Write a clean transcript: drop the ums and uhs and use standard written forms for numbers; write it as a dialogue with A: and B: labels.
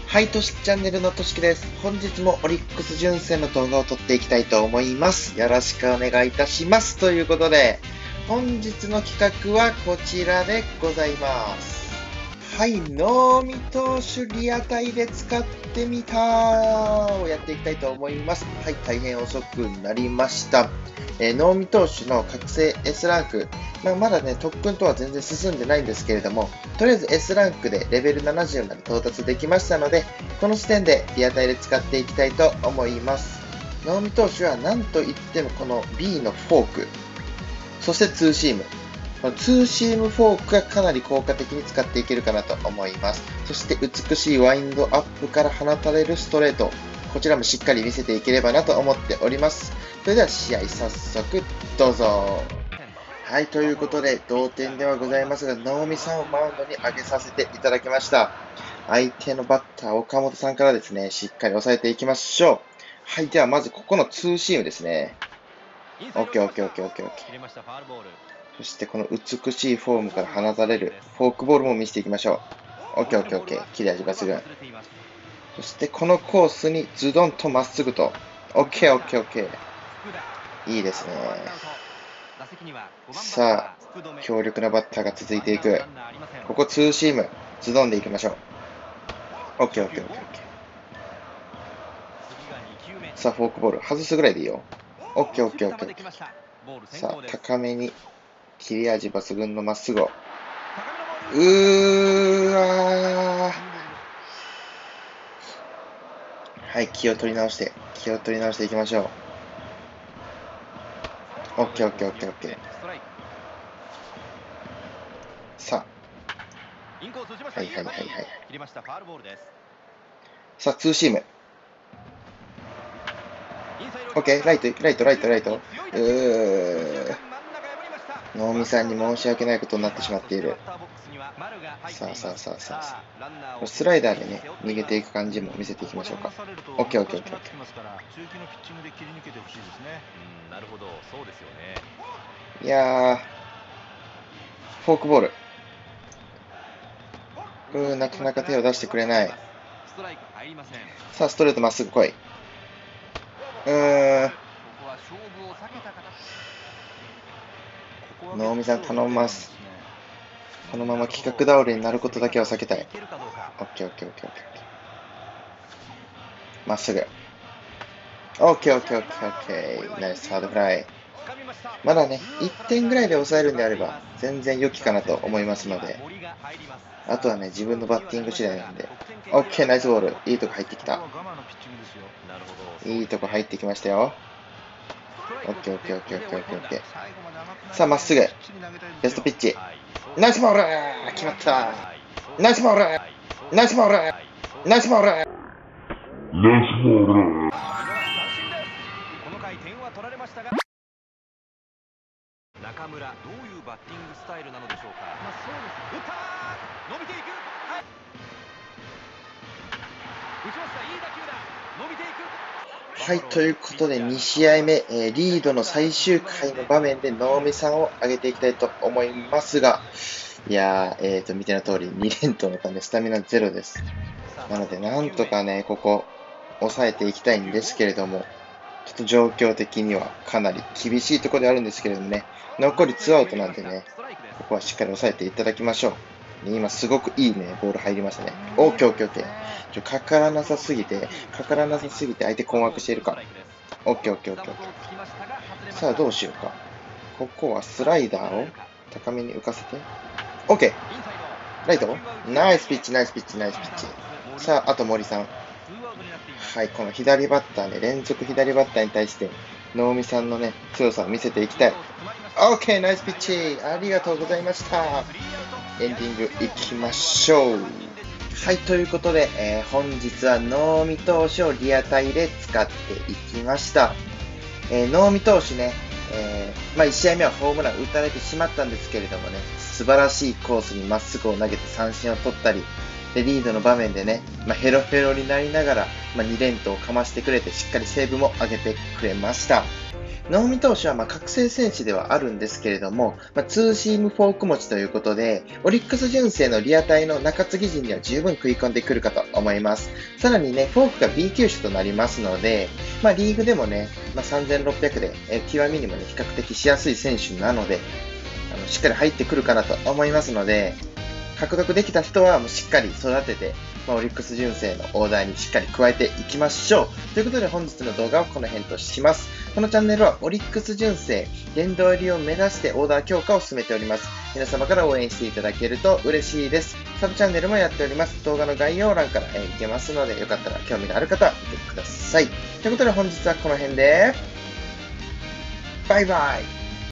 A: はい、としチャンネルのとしきです。本日もオリックス純正の動画を撮っていきたいと思います。よろしくお願いいたします。ということで、本日の企画はこちらでございます。はい、能見投手リアタイで使ってみたをやっていきたいと思います。はい、大変遅くなりました。能見投手の覚醒 S ランク、まだね、特訓とは全然進んでないんですけれども、とりあえず S ランクでレベル70まで到達できましたので、この時点でリアタイで使っていきたいと思います。能見投手は何といってもこの B のフォーク、そしてツーシーム。このツーシームフォークがかなり効果的に使っていけるかなと思います。そして美しいワインドアップから放たれるストレート。こちらもしっかり見せていければなと思っております。それでは試合早速どうぞ。はい、ということで同点ではございますが、能見さんをマウンドに上げさせていただきました。相手のバッター岡本さんからですね、しっかり抑えていきましょう。はい、ではまずここのツーシームですね。OK。そしてこの美しいフォームから放たれるフォークボールも見せていきましょう。OK。切れ味抜群。そしてこのコースにズドンとまっすぐと。OK。いいですね。さあ、強力なバッターが続いていく。ここツーシーム、ズドンでいきましょう。OK。さあ、フォークボール、外すぐらいでいいよ。OK。さあ、高めに切れ味抜群のまっすぐを。はい、気を取り直していきましょう。OK。さあ、はい。さあ、ツーシーム。OK、ライト。能見さんに申し訳ないことになってしまっている。さあ。スライダーでね、逃げていく感じも見せていきましょうか。OK。いやー、フォークボール。なかなか手を出してくれない。さあ、ストレートまっすぐ来い。能見さん頼みます。このまま企画倒れになることだけは避けたい。OK。まっすぐ。OK。ナイスハードフライ。まだね、1点ぐらいで抑えるんであれば、全然良きかなと思いますので、あとはね、自分のバッティング次第なんで。OK、ナイスボール。いいとこ入ってきた。いいとこ入ってきましたよ。OK。さあ、まっすぐ。ベストピッチ。ナイスボール決まった。ナイスボール
B: 中村、どういうバッティングスタイルなのでしょうか。打ったー、伸びていく、打ちました、いい打球だ、伸びていく。
A: はい、ということで2試合目、リードの最終回の場面で能見さんを上げていきたいと思いますが、いやー、見ての通り2連投のためスタミナゼロです。なので、なんとかね、ここ、抑えていきたいんですけれども、ちょっと状況的にはかなり厳しいところであるんですけれどもね、残り2アウトなんでね、ここはしっかり抑えていただきましょう。今すごくいいね、ボール入りましたね。OK。かからなさすぎて相手困惑しているか。OK。さあどうしようか。ここはスライダーを高めに浮かせて。OK。ライトナイスピッチ。さあ、あと森さん。はい、この左バッターね、連続左バッターに対して、能見さんのね、強さを見せていきたい。OK、ナイスピッチ。ありがとうございました。エンディングいきましょう。はい、ということで、本日は能見投手をリアタイで使っていきました。能見投手ね、1試合目はホームラン打たれてしまったんですけれどもね、素晴らしいコースにまっすぐを投げて三振を取ったり、でリードの場面でね、ヘロヘロになりながら、2連投をかましてくれて、しっかりセーブも上げてくれました。 能見投手は覚醒選手ではあるんですけれども、ツーシームフォーク持ちということで、オリックス純正のリアタイの中継ぎ陣には十分食い込んでくるかと思います。さらにね、フォークが B 球種となりますので、リーグでもね、3600で、極みにもね、比較的しやすい選手なので、しっかり入ってくるかなと思いますので、獲得できた人はもうしっかり育てて、オリックス純正のオーダーにしっかり加えていきましょう。ということで本日の動画はこの辺とします。このチャンネルはオリックス純正殿堂入りを目指してオーダー強化を進めております。皆様から応援していただけると嬉しいです。サブチャンネルもやっております。動画の概要欄から行けますので、よかったら興味のある方は見てください。ということで本日はこの辺で、バイバイ。